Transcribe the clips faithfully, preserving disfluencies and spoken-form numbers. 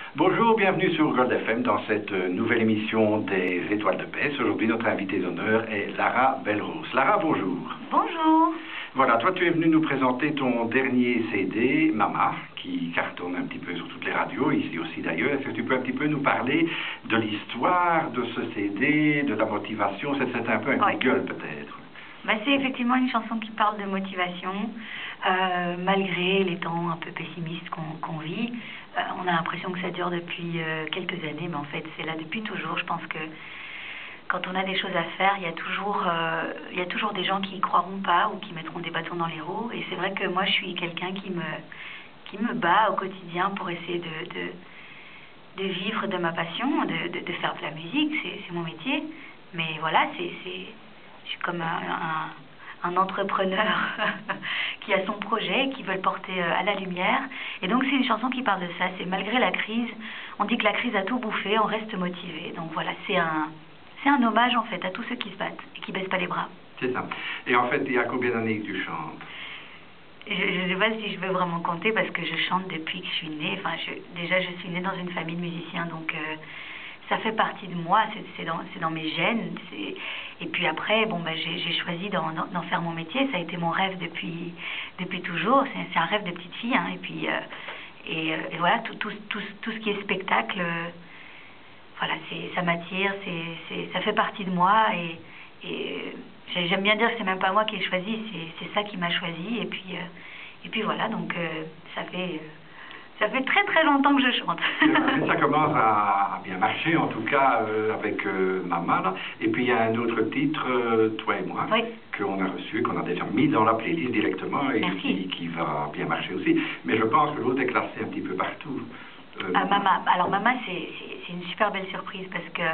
Bonjour, bienvenue sur Gold F M dans cette nouvelle émission des Étoiles de Paix. Aujourd'hui, notre invitée d'honneur est Lara Bellrose. Lara, bonjour. Bonjour. Voilà, toi tu es venue nous présenter ton dernier C D, Mama, qui cartonne un petit peu sur toutes les radios, ici aussi d'ailleurs. Est-ce que tu peux un petit peu nous parler de l'histoire de ce C D, de la motivation? C'est un peu un coup de gueule peut-être. Bah, c'est effectivement une chanson qui parle de motivation, euh, malgré les temps un peu pessimistes qu'on qu'on vit. Euh, on a l'impression que ça dure depuis euh, quelques années, mais en fait c'est là depuis toujours. Je pense que quand on a des choses à faire, il y a toujours, euh, il y a toujours des gens qui y croiront pas ou qui mettront des bâtons dans les roues. Et c'est vrai que moi je suis quelqu'un qui me, qui me bat au quotidien pour essayer de, de, de vivre de ma passion, de, de, de faire de la musique, c'est mon métier. Mais voilà, c'est... Je suis comme un, un, un entrepreneur qui a son projet, qui veut le porter à la lumière. Et donc c'est une chanson qui parle de ça. C'est malgré la crise, on dit que la crise a tout bouffé, on reste motivé. Donc voilà, c'est un, c'est un hommage en fait à tous ceux qui se battent et qui baissent pas les bras. C'est ça. Et en fait, il y a combien d'années que tu chantes? Je ne sais pas si je veux vraiment compter parce que je chante depuis que je suis née. Enfin, je, déjà, je suis née dans une famille de musiciens, donc... Euh, ça fait partie de moi, c'est dans, dans mes gènes. Et puis après, bon, bah, j'ai choisi d'en faire mon métier. Ça a été mon rêve depuis, depuis toujours. C'est un rêve de petite fille. Hein. Et puis, euh, et, euh, et voilà, tout, tout, tout, tout ce qui est spectacle, euh, voilà, ça m'attire, ça fait partie de moi. Et, et j'aime bien dire que c'est même pas moi qui ai choisi, c'est ça qui m'a choisi. Et puis, euh, et puis voilà, donc euh, ça fait... Euh, Ça fait très très longtemps que je chante. Ça commence à bien marcher, en tout cas euh, avec euh, Mama. Là. Et puis il y a un autre titre, euh, Toi et moi, oui. qu'on a reçu, qu'on a déjà mis dans la playlist directement et qui, qui va bien marcher aussi. Mais je pense que l'autre est classé un petit peu partout. Euh, ah, Mama. Alors Mama, c'est une super belle surprise parce que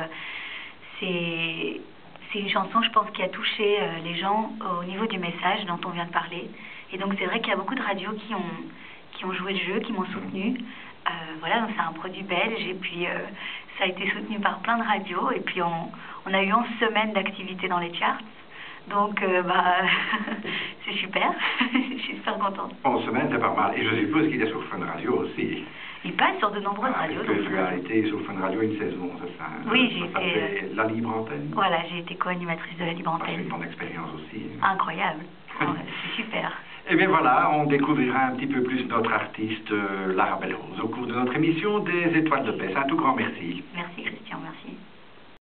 c'est c'est une chanson, je pense, qui a touché euh, les gens au niveau du message dont on vient de parler. Et donc c'est vrai qu'il y a beaucoup de radios qui ont... qui ont joué le jeu, qui m'ont soutenu. Euh, voilà, donc c'est un produit belge et puis euh, ça a été soutenu par plein de radios et puis on, on a eu onze semaines d'activité dans les charts. Donc, euh, bah, c'est super, je suis super contente. onze semaines, c'est pas mal. Et je suppose qu'il est sur Fun Radio aussi. Il passe sur de nombreuses ah, radios. Parce que tu as été sur Fun Radio une saison, c'est ça? Oui, j'ai été... Euh, la Libre Antenne? Voilà, j'ai été co-animatrice de la Libre Antenne. C'est une bonne expérience aussi. Incroyable, c'est super. Et bien voilà, on découvrira un petit peu plus notre artiste euh, Lara Bellrose au cours de notre émission des Étoiles de Paix. Un tout grand merci. Merci Christian, merci.